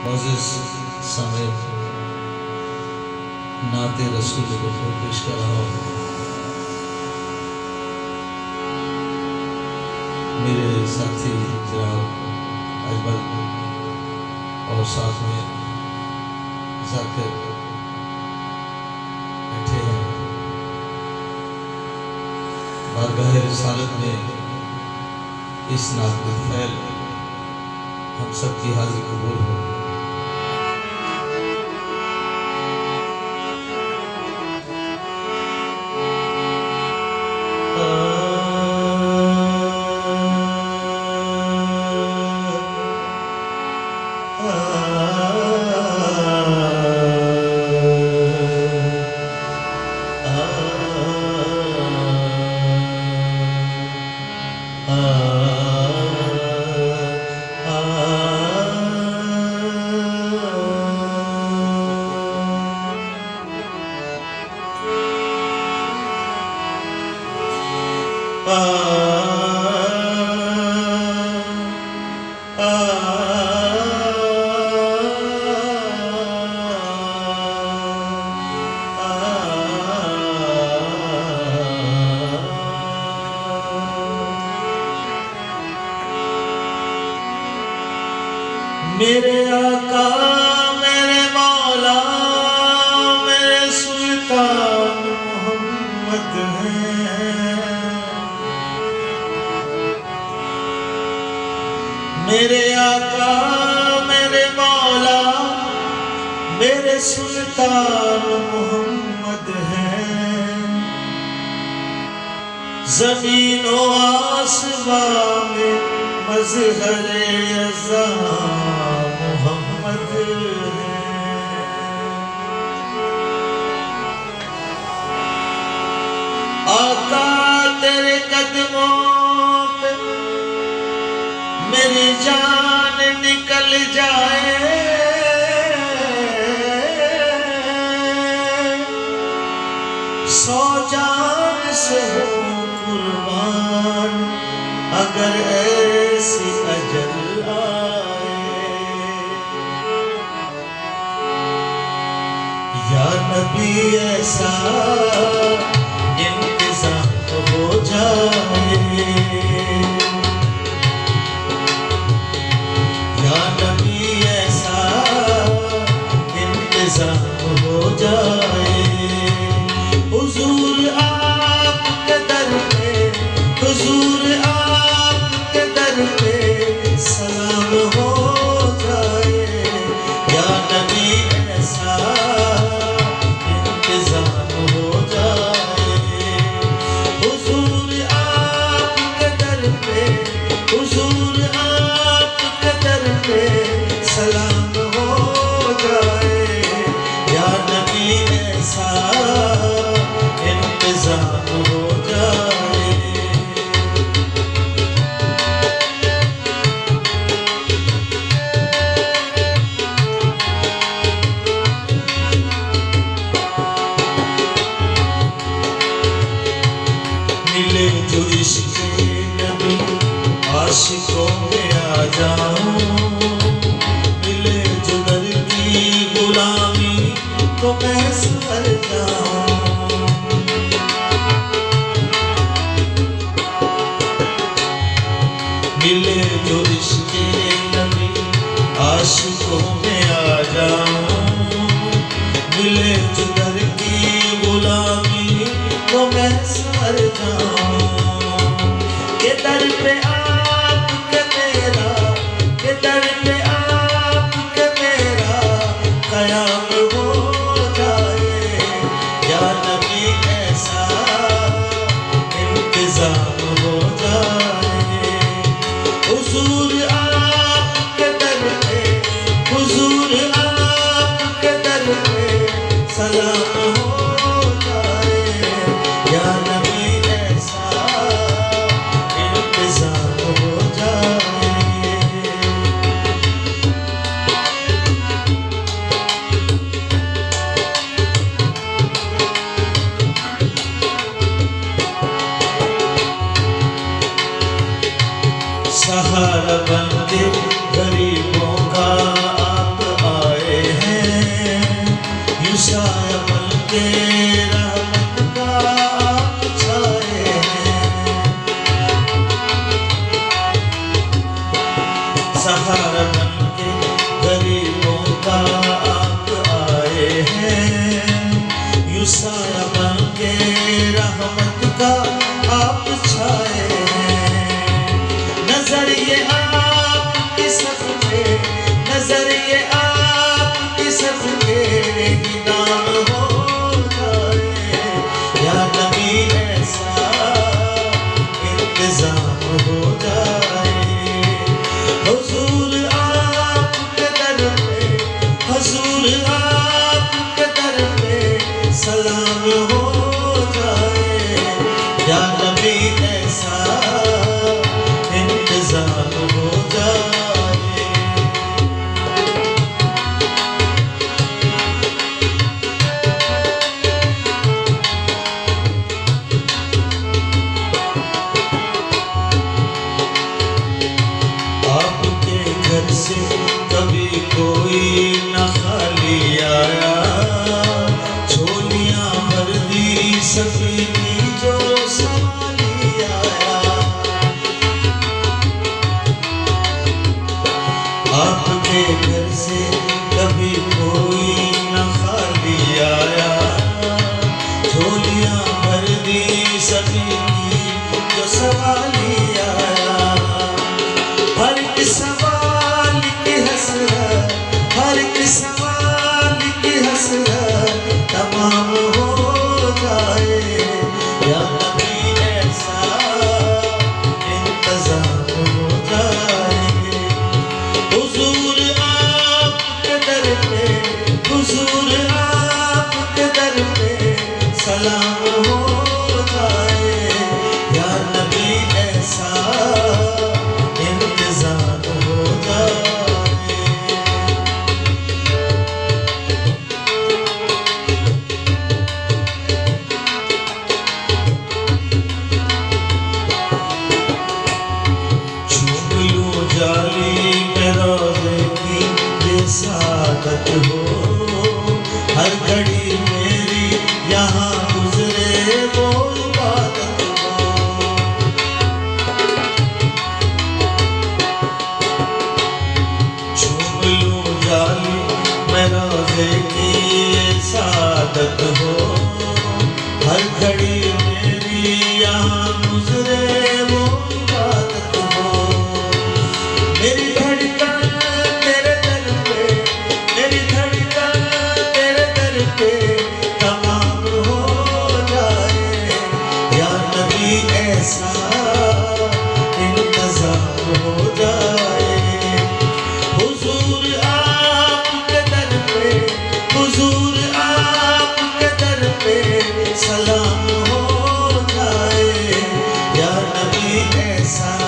Moses समय नाते रसूल को पेश कर रहा हूँ। मेरे साथी जनाब अजमल और साथ में जाकिर बैठे हैं। बारगाह रिसालत में इस नाज़िल फैल हम सब की हाजिर कबूल हो। मेरे आका मेरे मौला मेरे सुल्तान मोहम्मद हैं। मेरे आका मेरे मौला मेरे सुल्तान मोहम्मद हैं। ज़मीन व आसमां में मज़हर-ए अज़ा मोहम्मद है। आका तेरे कदमों पे मेरी जान निकल जाए, सौ जान से हो कुर्बान अगर ऐसी अजल आए। या नबी ऐसा इंतज़ाम हो जाए, या नबी ऐसा इंतज़ाम हो जाए। हुजूर आपके दर पे, हुजूर आपके दर पे सलाम हो जाए। या नबी ऐसा इंतज़ाम हो जाए। हुजूर आपके दर पे, हुजूर आपके दर पे सलाम हो जाए। या नबी ऐसा इंतज़ाम हो जाए। मिले जो इश्क़-ए नबी आशिकों में आ जाऊं, मिले जो दर की गुलामी तो मैं सवर जाऊं। मिले जो इश्क़-ए नबी आशिकों में आ जाऊं, मिले जो दर की गुलामी तो मैं सवर जाऊं। के दर पे आपके मेरा, के दर पे आपके मेरा क़याम हो जाए। या नबी ऐसा इंतज़ाम हो जाए। हुजूर आपके दर पे, हुजूर आपके दर पे सलाम हो जाए। या नबी ऐसा इंतज़ाम हो जाए। सहारा बनके गरीबों का आप के रहमत का आप छाए हैं, सहारा बन के गरीबों का आप आए हैं, यूं साया बन के रहमत का आप छाए हैं। नजरिए आपकी सब पे, नजरिए आपकी सब पे ही नाम हो जाए, या नबी ऐसा इंतजाम हो जाए। हुजूर आपके दर पे, हुजूर आपके दर पे सलाम हो जाए, या नबी ऐसा इंतजाम हो जाए। आपके घर से कभी कोई न खाली आया, झोलियां भर दी सफीनी जो संभाली आया। आपके घर से कभी कोई न खाली आया, झोलियां भर दी सफीनी जो संभाली आया। हर एक सवाल की हसरत, हर एक सवाल की हसरत तमाम हो जाए, या नबी ऐसा इंतजाम हो जाए। हुजूर आपके दर पे, हुजूर आपके दर पे सलाम हो जाए, या नबी ऐसा इंतजाम हो जाए। चूम लूं जाली में रोज़े की ये सादत हो, हर घड़ी मेरी यहाँ गुजरे वो इबादत हो। चूम लूं जाली में रोज़े की ये सादत हो, हर घड़ी मेरी यहाँ गुजरे वो इबादत हो। मेरी धड़कन तेरे दर पे, मेरी धड़कन तेरे दर पे तमाम हो जाए, या नबी ऐसा इंतजाम हो जाए। हुजूर आपके दर पे, हुजूर आपके दर पे सलाम हो जाए, या नबी ऐसा